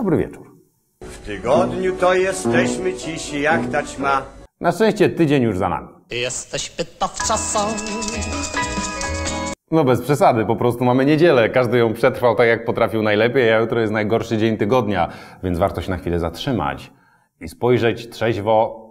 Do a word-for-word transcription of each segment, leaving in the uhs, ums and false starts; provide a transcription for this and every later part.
Dobry wieczór. W tygodniu to jesteśmy cisi jak ta ćma. Na szczęście tydzień już za nami. Jesteśmy to wczasem. No bez przesady, po prostu mamy niedzielę. Każdy ją przetrwał tak jak potrafił najlepiej, a jutro jest najgorszy dzień tygodnia, więc warto się na chwilę zatrzymać i spojrzeć trzeźwo,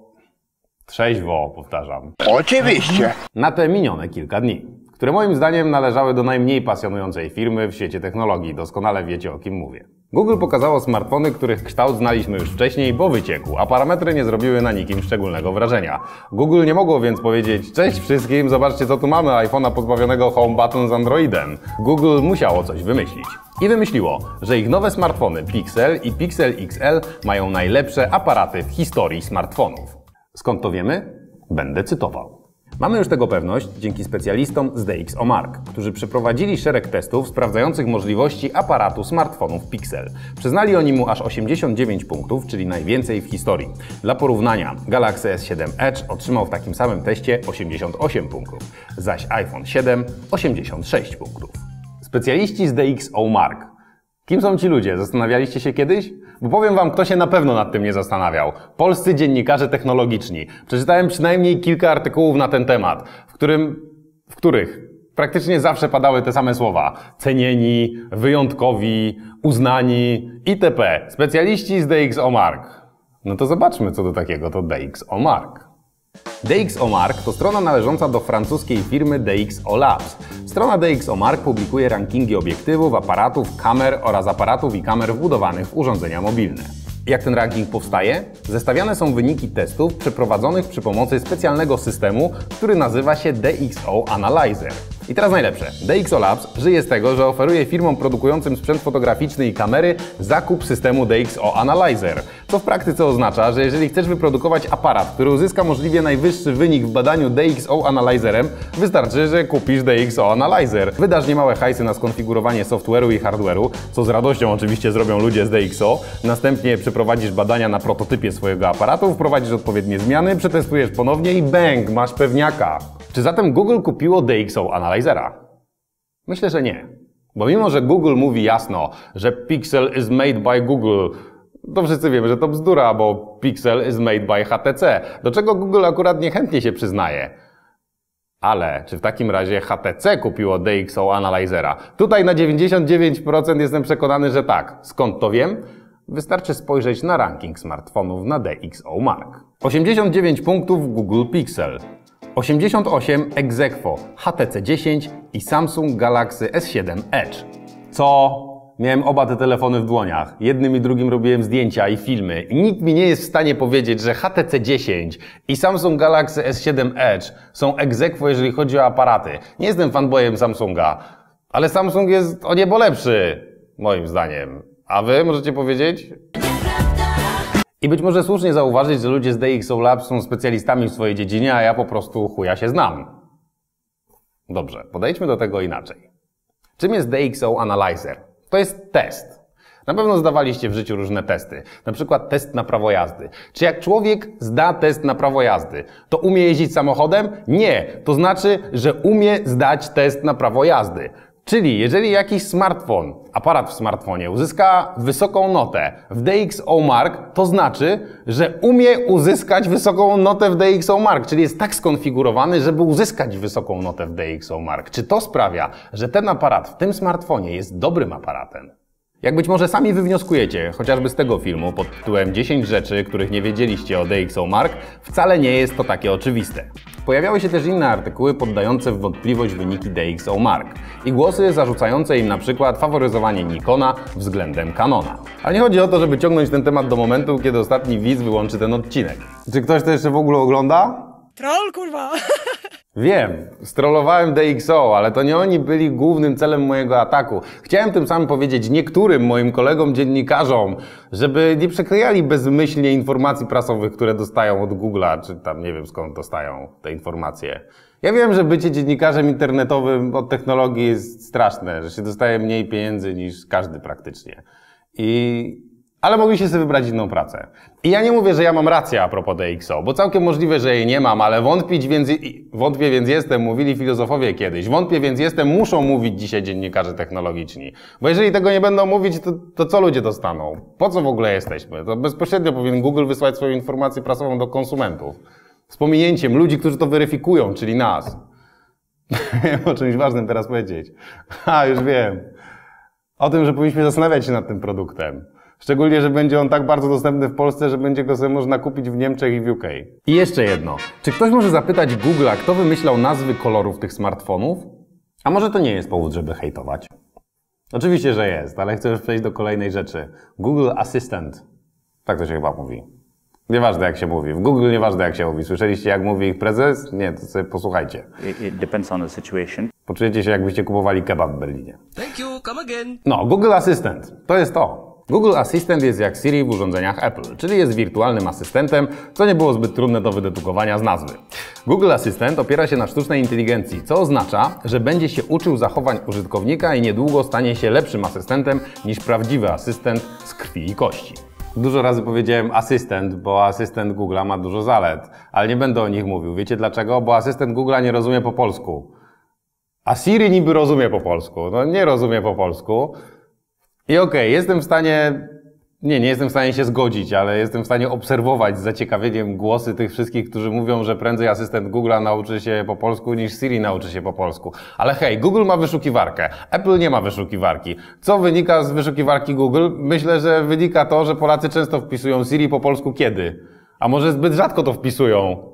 trzeźwo, powtarzam. Oczywiście. Na te minione kilka dni, które moim zdaniem należały do najmniej pasjonującej firmy w świecie technologii. Doskonale wiecie, o kim mówię. Google pokazało smartfony, których kształt znaliśmy już wcześniej, bo wyciekł, a parametry nie zrobiły na nikim szczególnego wrażenia. Google nie mogło więc powiedzieć: cześć wszystkim, zobaczcie co tu mamy, iPhone'a pozbawionego Home Button z Androidem. Google musiało coś wymyślić. I wymyśliło, że ich nowe smartfony Pixel i Pixel X L mają najlepsze aparaty w historii smartfonów. Skąd to wiemy? Będę cytował. Mamy już tego pewność dzięki specjalistom z D X O Mark, którzy przeprowadzili szereg testów sprawdzających możliwości aparatu smartfonów Pixel. Przyznali oni mu aż osiemdziesiąt dziewięć punktów, czyli najwięcej w historii. Dla porównania, Galaxy S siedem Edge otrzymał w takim samym teście osiemdziesiąt osiem punktów, zaś iPhone siedem osiemdziesiąt sześć punktów. Specjaliści z D X O Mark. Kim są ci ludzie? Zastanawialiście się kiedyś? Bo powiem wam, kto się na pewno nad tym nie zastanawiał. Polscy dziennikarze technologiczni. Przeczytałem przynajmniej kilka artykułów na ten temat, w którym, w których praktycznie zawsze padały te same słowa. Cenieni, wyjątkowi, uznani itp. Specjaliści z D X O Mark. No to zobaczmy, co do takiego to D X O Mark. D X O Mark to strona należąca do francuskiej firmy D X O Labs. Strona D X O Mark publikuje rankingi obiektywów, aparatów, kamer oraz aparatów i kamer wbudowanych w urządzenia mobilne. Jak ten ranking powstaje? Zestawiane są wyniki testów przeprowadzonych przy pomocy specjalnego systemu, który nazywa się D X O Analyzer. I teraz najlepsze. D X O Labs żyje z tego, że oferuje firmom produkującym sprzęt fotograficzny i kamery zakup systemu D X O Analyzer. Co w praktyce oznacza, że jeżeli chcesz wyprodukować aparat, który uzyska możliwie najwyższy wynik w badaniu D X O Analyzerem, wystarczy, że kupisz D X O Analyzer. Wydasz niemałe hajsy na skonfigurowanie software'u i hardware'u, co z radością oczywiście zrobią ludzie z D X O. Następnie przeprowadzisz badania na prototypie swojego aparatu, wprowadzisz odpowiednie zmiany, przetestujesz ponownie i bang, masz pewniaka. Czy zatem Google kupiło D X O Analyzera? Myślę, że nie. Bo mimo, że Google mówi jasno, że Pixel is made by Google, to wszyscy wiemy, że to bzdura, bo Pixel is made by H T C, do czego Google akurat niechętnie się przyznaje. Ale czy w takim razie H T C kupiło D X O Analyzera? Tutaj na dziewięćdziesiąt dziewięć procent jestem przekonany, że tak. Skąd to wiem? Wystarczy spojrzeć na ranking smartfonów na D X O Mark. osiemdziesiąt dziewięć punktów Google Pixel. osiemdziesiąt osiem ex aequo H T C dziesięć i Samsung Galaxy S siedem Edge. Co? Miałem oba te telefony w dłoniach. Jednym i drugim robiłem zdjęcia i filmy. I nikt mi nie jest w stanie powiedzieć, że H T C dziesięć i Samsung Galaxy S siedem Edge są ex aequo, jeżeli chodzi o aparaty. Nie jestem fanboyem Samsunga, ale Samsung jest o niebo lepszy, moim zdaniem. A wy możecie powiedzieć? I być może słusznie zauważyć, że ludzie z D X O Labs są specjalistami w swojej dziedzinie, a ja po prostu chuja się znam. Dobrze, podejdźmy do tego inaczej. Czym jest D X O Analyzer? To jest test. Na pewno zdawaliście w życiu różne testy. Na przykład test na prawo jazdy. Czy jak człowiek zda test na prawo jazdy, to umie jeździć samochodem? Nie. To znaczy, że umie zdać test na prawo jazdy. Czyli jeżeli jakiś smartfon, aparat w smartfonie uzyska wysoką notę w D X O Mark, to znaczy, że umie uzyskać wysoką notę w D X O Mark, czyli jest tak skonfigurowany, żeby uzyskać wysoką notę w D X O Mark. Czy to sprawia, że ten aparat w tym smartfonie jest dobrym aparatem? Jak być może sami wywnioskujecie, chociażby z tego filmu pod tytułem dziesięć rzeczy, których nie wiedzieliście o D X O Mark, wcale nie jest to takie oczywiste. Pojawiały się też inne artykuły poddające w wątpliwość wyniki D X O Mark i głosy zarzucające im na przykład faworyzowanie Nikona względem Canona. Ale nie chodzi o to, żeby ciągnąć ten temat do momentu, kiedy ostatni widz wyłączy ten odcinek. Czy ktoś to jeszcze w ogóle ogląda? Troll, kurwa! Wiem, strollowałem D X O, ale to nie oni byli głównym celem mojego ataku. Chciałem tym samym powiedzieć niektórym moim kolegom dziennikarzom, żeby nie przeklejali bezmyślnie informacji prasowych, które dostają od Google'a, czy tam nie wiem skąd dostają te informacje. Ja wiem, że bycie dziennikarzem internetowym od technologii jest straszne, że się dostaje mniej pieniędzy niż każdy praktycznie. I Ale mogliście sobie wybrać inną pracę. I ja nie mówię, że ja mam rację a propos D X O, bo całkiem możliwe, że jej nie mam, ale wątpić więc, wątpię więc jestem, mówili filozofowie kiedyś. Wątpię więc jestem, muszą mówić dzisiaj dziennikarze technologiczni. Bo jeżeli tego nie będą mówić, to, to co ludzie dostaną? Po co w ogóle jesteśmy? To bezpośrednio powinien Google wysłać swoją informację prasową do konsumentów. Z pominięciem ludzi, którzy to weryfikują, czyli nas. Wiem o czymś ważnym teraz powiedzieć. A, już wiem. O tym, że powinniśmy zastanawiać się nad tym produktem. Szczególnie, że będzie on tak bardzo dostępny w Polsce, że będzie go sobie można kupić w Niemczech i w U K. I jeszcze jedno. Czy ktoś może zapytać Google'a, kto wymyślał nazwy kolorów tych smartfonów? A może to nie jest powód, żeby hejtować? Oczywiście, że jest, ale chcę już przejść do kolejnej rzeczy. Google Assistant. Tak to się chyba mówi. Nieważne jak się mówi. W Google nieważne jak się mówi. Słyszeliście jak mówi ich prezes? Nie, to sobie posłuchajcie. It, it depends on the situation. Poczujecie się jakbyście kupowali kebab w Berlinie. Thank you, come again. No, Google Assistant. To jest to. Google Assistant jest jak Siri w urządzeniach Apple, czyli jest wirtualnym asystentem, co nie było zbyt trudne do wydedukowania z nazwy. Google Assistant opiera się na sztucznej inteligencji, co oznacza, że będzie się uczył zachowań użytkownika i niedługo stanie się lepszym asystentem niż prawdziwy asystent z krwi i kości. Dużo razy powiedziałem asystent, bo asystent Google'a ma dużo zalet, ale nie będę o nich mówił. Wiecie dlaczego? Bo asystent Google'a nie rozumie po polsku. A Siri niby rozumie po polsku. No nie rozumie po polsku. I okej, okay, jestem w stanie, nie, nie jestem w stanie się zgodzić, ale jestem w stanie obserwować z zaciekawieniem głosy tych wszystkich, którzy mówią, że prędzej asystent Google'a nauczy się po polsku niż Siri nauczy się po polsku. Ale hej, Google ma wyszukiwarkę, Apple nie ma wyszukiwarki. Co wynika z wyszukiwarki Google? Myślę, że wynika to, że Polacy często wpisują Siri po polsku kiedy? A może zbyt rzadko to wpisują?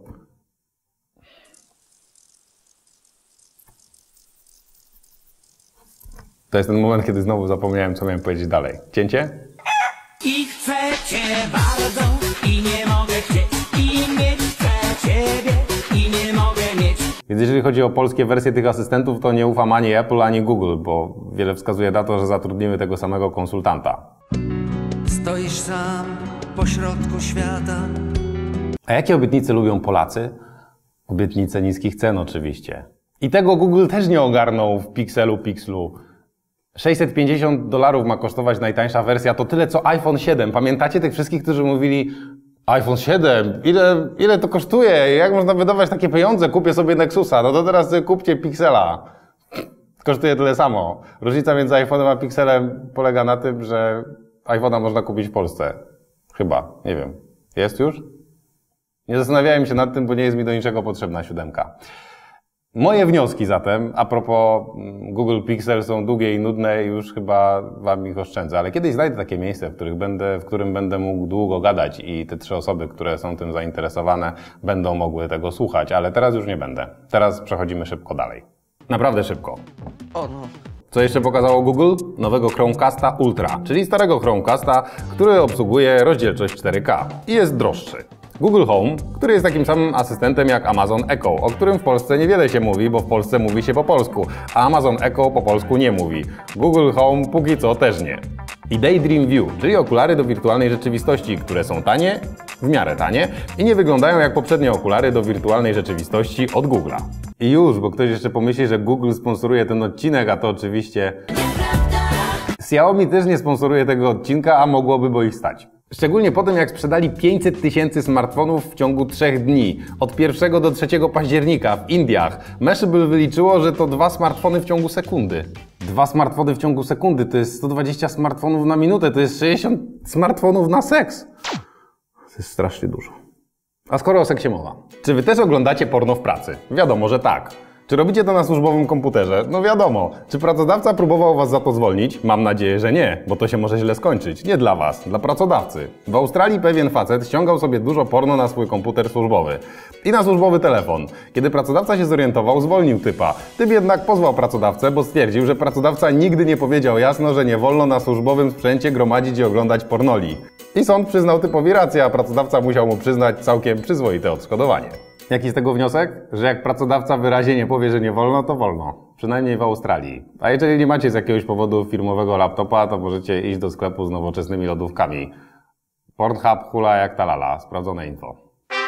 To jest ten moment, kiedy znowu zapomniałem, co miałem powiedzieć dalej. Cięcie? I chcę cię bardzo i nie mogę chcieć i mieć chcę ciebie i nie mogę mieć. Więc jeżeli chodzi o polskie wersje tych asystentów, to nie ufam ani Apple, ani Google, bo wiele wskazuje na to, że zatrudnimy tego samego konsultanta. Stoisz sam pośrodku świata. A jakie obietnice lubią Polacy? Obietnice niskich cen oczywiście. I tego Google też nie ogarnął w Pixelu Pixlu. sześćset pięćdziesiąt dolarów ma kosztować najtańsza wersja, to tyle co iPhone siedem. Pamiętacie tych wszystkich, którzy mówili iPhone siedem, ile, ile to kosztuje? Jak można wydawać takie pieniądze? Kupię sobie Nexusa. No to teraz sobie kupcie Pixela. Kosztuje tyle samo. Różnica między iPhone'em a Pixelem polega na tym, że iPhone'a można kupić w Polsce. Chyba. Nie wiem. Jest już? Nie zastanawiałem się nad tym, bo nie jest mi do niczego potrzebna siódemka. Moje wnioski zatem, a propos Google Pixel, są długie i nudne i już chyba wam ich oszczędzę, ale kiedyś znajdę takie miejsce, w, których będę, w którym będę mógł długo gadać i te trzy osoby, które są tym zainteresowane, będą mogły tego słuchać, ale teraz już nie będę. Teraz przechodzimy szybko dalej. Naprawdę szybko. O no. Co jeszcze pokazało Google? Nowego Chromecasta Ultra, czyli starego Chromecasta, który obsługuje rozdzielczość cztery K i jest droższy. Google Home, który jest takim samym asystentem jak Amazon Echo, o którym w Polsce niewiele się mówi, bo w Polsce mówi się po polsku, a Amazon Echo po polsku nie mówi. Google Home póki co też nie. I Daydream View, czyli okulary do wirtualnej rzeczywistości, które są tanie, w miarę tanie i nie wyglądają jak poprzednie okulary do wirtualnej rzeczywistości od Google'a. I już, bo ktoś jeszcze pomyśli, że Google sponsoruje ten odcinek, a to oczywiście... Xiaomi też nie sponsoruje tego odcinka, a mogłoby, bo ich stać. Szczególnie po tym, jak sprzedali pięćset tysięcy smartfonów w ciągu trzech dni, od pierwszego do trzeciego października w Indiach. Mashable wyliczyło, że to dwa smartfony w ciągu sekundy. Dwa smartfony w ciągu sekundy, to jest sto dwadzieścia smartfonów na minutę, to jest sześćdziesiąt smartfonów na seks. To jest strasznie dużo. A skoro o seksie mowa, czy wy też oglądacie porno w pracy? Wiadomo, że tak. Czy robicie to na służbowym komputerze? No wiadomo. Czy pracodawca próbował was za to zwolnić? Mam nadzieję, że nie, bo to się może źle skończyć. Nie dla was, dla pracodawcy. W Australii pewien facet ściągał sobie dużo porno na swój komputer służbowy. I na służbowy telefon. Kiedy pracodawca się zorientował, zwolnił typa. Typ jednak pozwał pracodawcę, bo stwierdził, że pracodawca nigdy nie powiedział jasno, że nie wolno na służbowym sprzęcie gromadzić i oglądać pornoli. I sąd przyznał typowi rację, a pracodawca musiał mu przyznać całkiem przyzwoite odszkodowanie. Jaki z tego wniosek? Że jak pracodawca wyraźnie nie powie, że nie wolno, to wolno. Przynajmniej w Australii. A jeżeli nie macie z jakiegoś powodu firmowego laptopa, to możecie iść do sklepu z nowoczesnymi lodówkami. Pornhub hula jak talala. Sprawdzone info.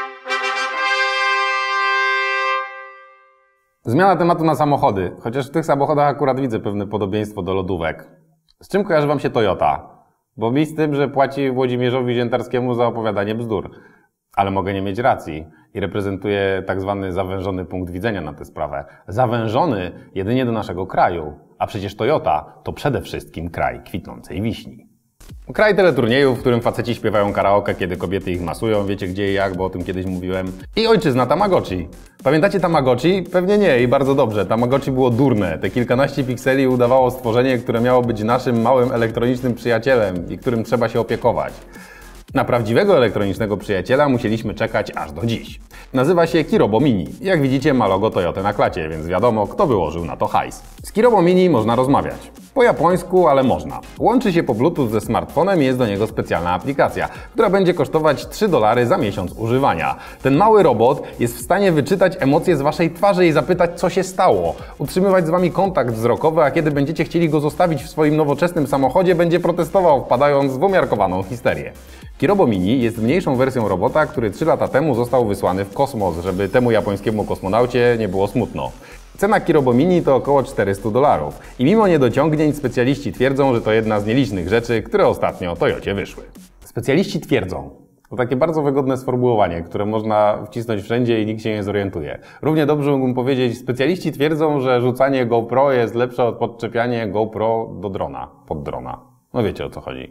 Zmiana tematu na samochody. Chociaż w tych samochodach akurat widzę pewne podobieństwo do lodówek. Z czym kojarzy wam się Toyota? Bo mi z tym, że płaci Włodzimierzowi Ziętarskiemu za opowiadanie bzdur. Ale mogę nie mieć racji i reprezentuję tak zwany zawężony punkt widzenia na tę sprawę. Zawężony jedynie do naszego kraju, a przecież Toyota to przede wszystkim kraj kwitnącej wiśni. Kraj teleturniejów, w którym faceci śpiewają karaoke, kiedy kobiety ich masują, wiecie gdzie i jak, bo o tym kiedyś mówiłem. I ojczyzna Tamagotchi. Pamiętacie Tamagotchi? Pewnie nie i bardzo dobrze. Tamagotchi było durne. Te kilkanaście pikseli udawało stworzenie, które miało być naszym małym elektronicznym przyjacielem i którym trzeba się opiekować. Na prawdziwego elektronicznego przyjaciela musieliśmy czekać aż do dziś. Nazywa się Kirobo Mini. Jak widzicie, ma logo Toyoty na klacie, więc wiadomo, kto wyłożył na to hajs. Z Kirobo Mini można rozmawiać. Po japońsku, ale można. Łączy się po Bluetooth ze smartfonem i jest do niego specjalna aplikacja, która będzie kosztować trzy dolary za miesiąc używania. Ten mały robot jest w stanie wyczytać emocje z waszej twarzy i zapytać, co się stało. Utrzymywać z wami kontakt wzrokowy, a kiedy będziecie chcieli go zostawić w swoim nowoczesnym samochodzie, będzie protestował, wpadając w umiarkowaną histerię. Kirobo Mini jest mniejszą wersją robota, który trzy lata temu został wysłany w kosmos, żeby temu japońskiemu kosmonaucie nie było smutno. Cena Kirobo Mini to około czterysta dolarów i mimo niedociągnięć specjaliści twierdzą, że to jedna z nielicznych rzeczy, które ostatnio Toyocie wyszły. Specjaliści twierdzą. To takie bardzo wygodne sformułowanie, które można wcisnąć wszędzie i nikt się nie zorientuje. Równie dobrze mógłbym powiedzieć, specjaliści twierdzą, że rzucanie GoPro jest lepsze od podczepiania GoPro do drona, pod drona. No wiecie o co chodzi.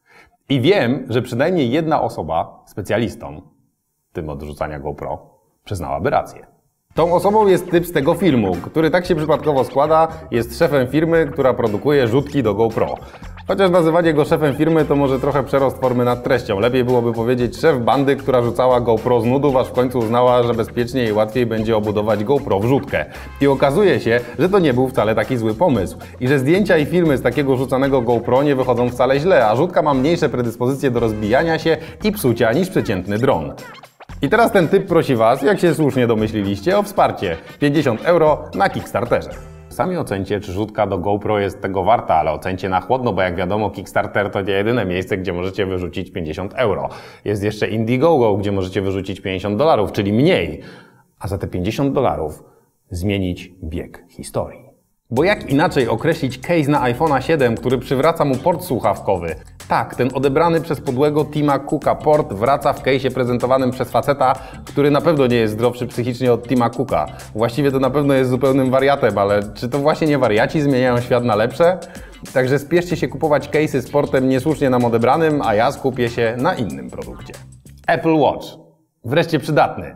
I wiem, że przynajmniej jedna osoba, specjalistą, tym od rzucania GoPro, przyznałaby rację. Tą osobą jest typ z tego filmu, który tak się przypadkowo składa, jest szefem firmy, która produkuje rzutki do GoPro. Chociaż nazywanie go szefem firmy to może trochę przerost formy nad treścią. Lepiej byłoby powiedzieć szef bandy, która rzucała GoPro z nudów, aż w końcu uznała, że bezpieczniej i łatwiej będzie obudować GoPro w rzutkę. I okazuje się, że to nie był wcale taki zły pomysł. I że zdjęcia i filmy z takiego rzucanego GoPro nie wychodzą wcale źle, a rzutka ma mniejsze predyspozycje do rozbijania się i psucia niż przeciętny dron. I teraz ten typ prosi was, jak się słusznie domyśliliście, o wsparcie. pięćdziesiąt euro na Kickstarterze. Sami ocencie, czy rzutka do GoPro jest tego warta, ale ocencie na chłodno, bo jak wiadomo Kickstarter to nie jedyne miejsce, gdzie możecie wyrzucić pięćdziesiąt euro. Jest jeszcze Indiegogo, gdzie możecie wyrzucić pięćdziesiąt dolarów, czyli mniej. A za te pięćdziesiąt dolarów zmienić bieg historii. Bo jak inaczej określić case na iPhone'a siedem, który przywraca mu port słuchawkowy? Tak, ten odebrany przez podłego Tima Cooka port wraca w case'ie prezentowanym przez faceta, który na pewno nie jest zdrowszy psychicznie od Tima Cooka. Właściwie to na pewno jest zupełnym wariatem, ale czy to właśnie nie wariaci zmieniają świat na lepsze? Także spieszcie się kupować case'y z portem niesłusznie nam odebranym, a ja skupię się na innym produkcie. Apple Watch. Wreszcie przydatny.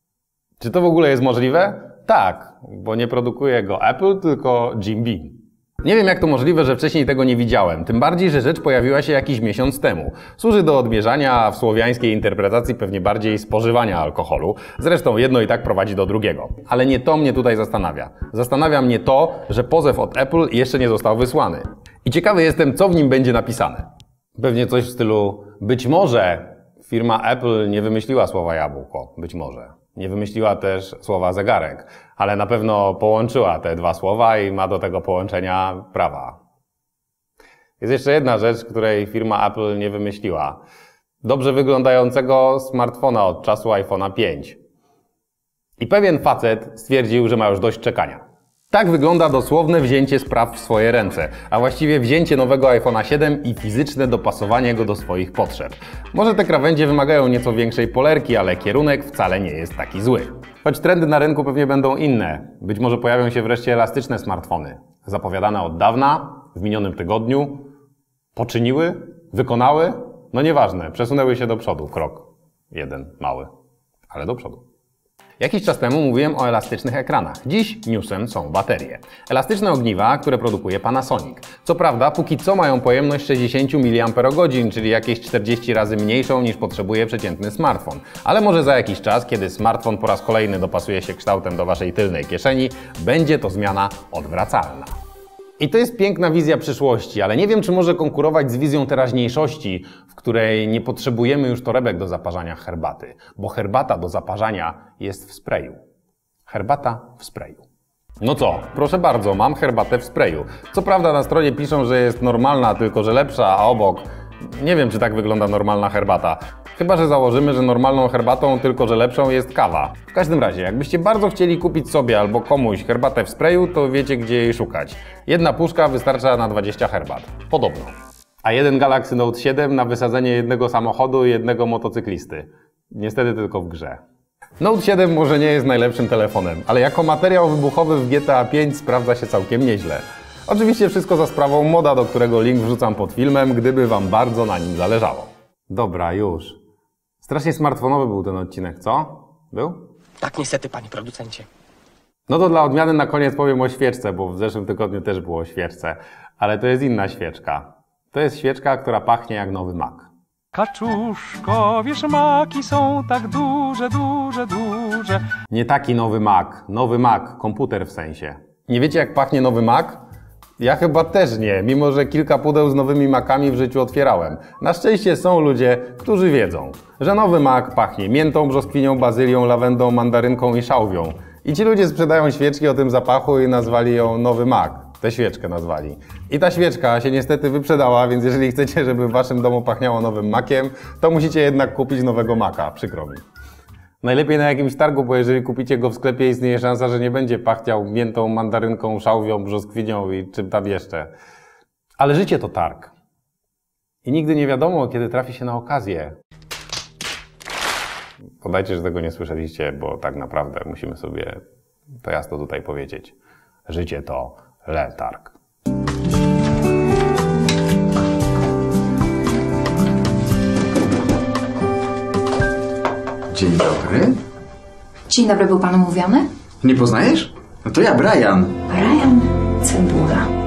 Czy to w ogóle jest możliwe? Tak, bo nie produkuje go Apple, tylko Jim Beam. Nie wiem jak to możliwe, że wcześniej tego nie widziałem, tym bardziej, że rzecz pojawiła się jakiś miesiąc temu. Służy do odmierzania, a w słowiańskiej interpretacji pewnie bardziej spożywania alkoholu. Zresztą jedno i tak prowadzi do drugiego. Ale nie to mnie tutaj zastanawia. Zastanawia mnie to, że pozew od Apple jeszcze nie został wysłany. I ciekawy jestem, co w nim będzie napisane. Pewnie coś w stylu, być może firma Apple nie wymyśliła słowa jabłko, być może. Nie wymyśliła też słowa zegarek, ale na pewno połączyła te dwa słowa i ma do tego połączenia prawa. Jest jeszcze jedna rzecz, której firma Apple nie wymyśliła. Dobrze wyglądającego smartfona od czasu iPhone'a pięć. I pewien facet stwierdził, że ma już dość czekania. Tak wygląda dosłowne wzięcie spraw w swoje ręce, a właściwie wzięcie nowego iPhone'a siedem i fizyczne dopasowanie go do swoich potrzeb. Może te krawędzie wymagają nieco większej polerki, ale kierunek wcale nie jest taki zły. Choć trendy na rynku pewnie będą inne. Być może pojawią się wreszcie elastyczne smartfony. Zapowiadane od dawna, w minionym tygodniu. Poczyniły? Wykonały? No nieważne, przesunęły się do przodu. Krok. Jeden, mały, ale do przodu. Jakiś czas temu mówiłem o elastycznych ekranach. Dziś newsem są baterie. Elastyczne ogniwa, które produkuje Panasonic. Co prawda, póki co mają pojemność sześćdziesiąt miliamperogodzin, czyli jakieś czterdzieści razy mniejszą niż potrzebuje przeciętny smartfon. Ale może za jakiś czas, kiedy smartfon po raz kolejny dopasuje się kształtem do waszej tylnej kieszeni, będzie to zmiana odwracalna. I to jest piękna wizja przyszłości, ale nie wiem, czy może konkurować z wizją teraźniejszości, w której nie potrzebujemy już torebek do zaparzania herbaty, bo herbata do zaparzania jest w sprayu. Herbata w sprayu. No co, proszę bardzo, mam herbatę w sprayu. Co prawda na stronie piszą, że jest normalna, tylko że lepsza, a obok... Nie wiem, czy tak wygląda normalna herbata. Chyba że założymy, że normalną herbatą, tylko że lepszą jest kawa. W każdym razie, jakbyście bardzo chcieli kupić sobie albo komuś herbatę w sprayu, to wiecie, gdzie jej szukać. Jedna puszka wystarcza na dwadzieścia herbat. Podobno. A jeden Galaxy Note siedem na wysadzenie jednego samochodu i jednego motocyklisty. Niestety tylko w grze. Note siedem może nie jest najlepszym telefonem, ale jako materiał wybuchowy w G T A pięć sprawdza się całkiem nieźle. Oczywiście wszystko za sprawą moda, do którego link wrzucam pod filmem, gdyby wam bardzo na nim zależało. Dobra, już. Strasznie smartfonowy był ten odcinek, co? Był? Tak, niestety, panie producencie. No to dla odmiany na koniec powiem o świeczce, bo w zeszłym tygodniu też było o świeczce. Ale to jest inna świeczka. To jest świeczka, która pachnie jak nowy Mac. Kaczuszko, wiesz, maki są tak duże, duże, duże. Nie taki nowy Mac. Nowy Mac. Komputer w sensie. Nie wiecie, jak pachnie nowy Mac? Ja chyba też nie, mimo że kilka pudeł z nowymi Macami w życiu otwierałem. Na szczęście są ludzie, którzy wiedzą, że nowy Mac pachnie miętą, brzoskwinią, bazylią, lawendą, mandarynką i szałwią. I ci ludzie sprzedają świeczki o tym zapachu i nazwali ją nowy Mac. Tę świeczkę nazwali. I ta świeczka się niestety wyprzedała, więc jeżeli chcecie, żeby w waszym domu pachniało nowym Maciem, to musicie jednak kupić nowego Maca, przykro mi. Najlepiej na jakimś targu, bo jeżeli kupicie go w sklepie, istnieje szansa, że nie będzie pachniał miętą, mandarynką, szałwią, brzoskwinią i czym tam jeszcze. Ale życie to targ. I nigdy nie wiadomo, kiedy trafi się na okazję. Podajcie, że tego nie słyszeliście, bo tak naprawdę musimy sobie to jasno tutaj powiedzieć. Życie to letarg. Dzień dobry. Dzień dobry, był pan umówiony? Nie poznajesz? No to ja, Brian. Brian Cebula.